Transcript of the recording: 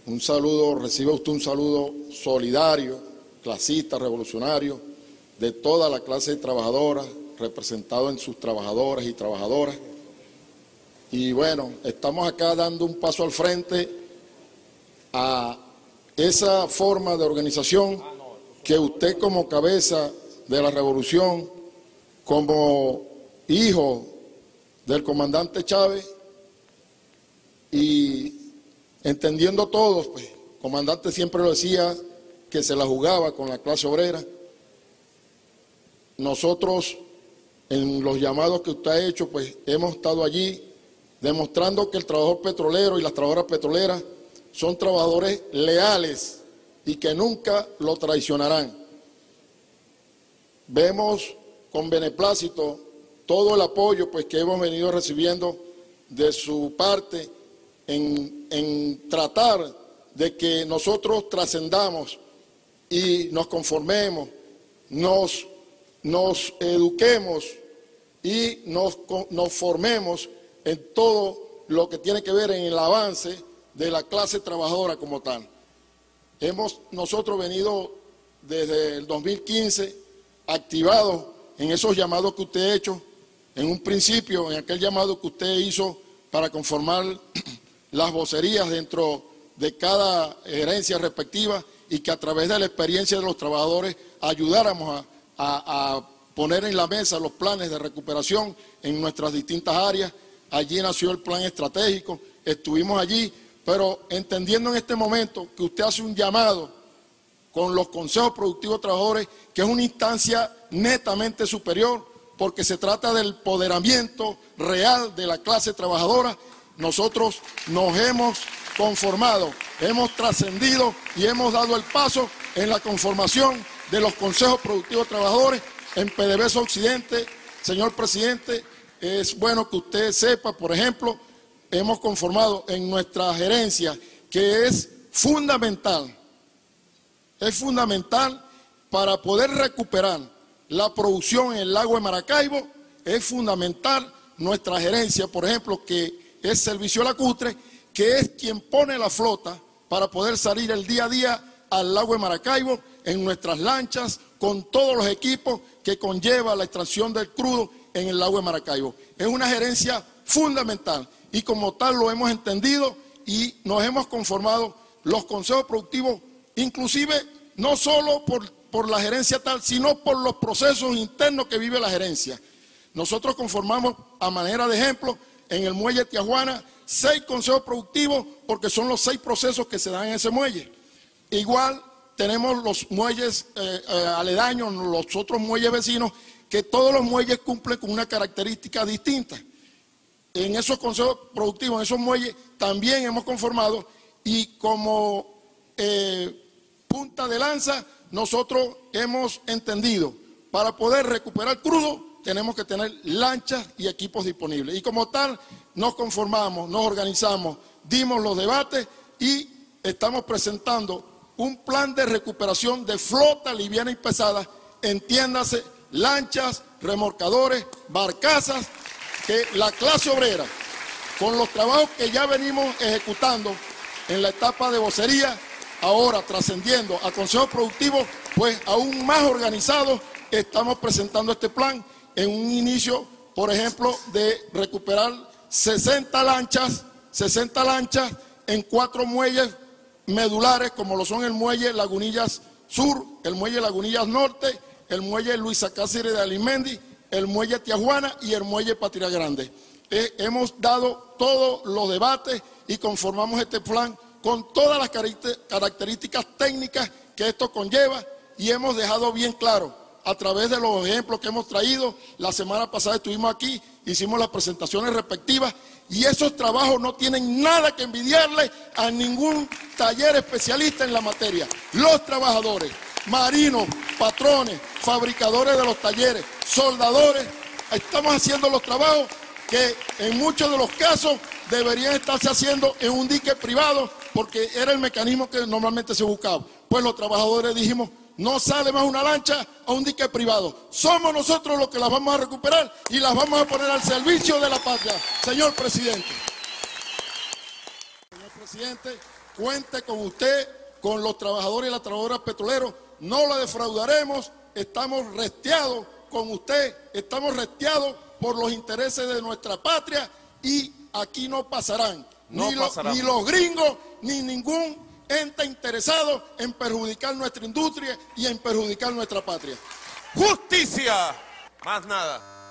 un saludo, reciba usted un saludo solidario, clasista, revolucionario, de toda la clase trabajadora, representado en sus trabajadoras y trabajadoras. Y bueno, estamos acá dando un paso al frente a esa forma de organización que usted como cabeza de la revolución, como hijo del comandante Chávez y entendiendo todos, pues, el comandante siempre lo decía que se la jugaba con la clase obrera. Nosotros, en los llamados que usted ha hecho, pues hemos estado allí demostrando que el trabajador petrolero y las trabajadoras petroleras son trabajadores leales y que nunca lo traicionarán. Vemos con beneplácito todo el apoyo pues, que hemos venido recibiendo de su parte en tratar de que nosotros trascendamos y nos conformemos, nos eduquemos y nos formemos en todo lo que tiene que ver en el avance de la clase trabajadora como tal. Hemos nosotros venido desde el 2015 activados en esos llamados que usted ha hecho, en un principio, en aquel llamado que usted hizo para conformar las vocerías dentro de cada gerencia respectiva y que a través de la experiencia de los trabajadores ayudáramos a poner en la mesa los planes de recuperación en nuestras distintas áreas. Allí nació el plan estratégico, estuvimos allí, pero entendiendo en este momento que usted hace un llamado con los consejos productivos trabajadores, que es una instancia netamente superior, porque se trata del empoderamiento real de la clase trabajadora. Nosotros nos hemos conformado, hemos trascendido y hemos dado el paso en la conformación de los consejos productivos trabajadores en PDVSA Occidente. Señor presidente, es bueno que usted sepa, por ejemplo, hemos conformado en nuestra gerencia, que es fundamental para poder recuperar la producción en el lago de Maracaibo. Es fundamental nuestra gerencia, por ejemplo, que es Servicio Lacustre, que es quien pone la flota para poder salir el día a día al lago de Maracaibo en nuestras lanchas, con todos los equipos que conlleva la extracción del crudo en el lago de Maracaibo. Es una gerencia fundamental y como tal lo hemos entendido y nos hemos conformado los consejos productivos, inclusive no solo por la gerencia tal, sino por los procesos internos que vive la gerencia. Nosotros conformamos, a manera de ejemplo, en el muelle Tijuana, 6 consejos productivos, porque son los 6 procesos que se dan en ese muelle. Igual tenemos los muelles aledaños, los otros muelles vecinos, que todos los muelles cumplen con una característica distinta. En esos consejos productivos, en esos muelles, también hemos conformado y como punta de lanza, nosotros hemos entendido, para poder recuperar crudo, tenemos que tener lanchas y equipos disponibles. Y como tal, nos conformamos, nos organizamos, dimos los debates y estamos presentando un plan de recuperación de flota liviana y pesada, entiéndase, lanchas, remolcadores, barcazas, que la clase obrera, con los trabajos que ya venimos ejecutando en la etapa de vocería, ahora trascendiendo a consejos productivos, pues aún más organizados, estamos presentando este plan en un inicio, por ejemplo, de recuperar 60 lanchas en 4 muelles medulares, como lo son el muelle Lagunillas Sur, el muelle Lagunillas Norte, el muelle Luisa Cáceres de Arismendi, el muelle Tijuana y el muelle Patria Grande. Hemos dado todos los debates y conformamos este plan con todas las características técnicas que esto conlleva y hemos dejado bien claro a través de los ejemplos que hemos traído. La semana pasada estuvimos aquí, hicimos las presentaciones respectivas y esos trabajos no tienen nada que envidiarle a ningún taller especialista en la materia. Los trabajadores, marinos, patrones, fabricadores de los talleres, soldadores, estamos haciendo los trabajos que en muchos de los casos deberían estarse haciendo en un dique privado porque era el mecanismo que normalmente se buscaba. Pues los trabajadores dijimos, no sale más una lancha a un dique privado. Somos nosotros los que las vamos a recuperar y las vamos a poner al servicio de la patria. Señor presidente. Señor presidente, cuente con usted, con los trabajadores y las trabajadoras petroleros, no la defraudaremos, estamos resteados con usted, estamos resteados por los intereses de nuestra patria y aquí no pasarán, ni los gringos, ni ningún ente interesado en perjudicar nuestra industria y en perjudicar nuestra patria. ¡Justicia! Más nada.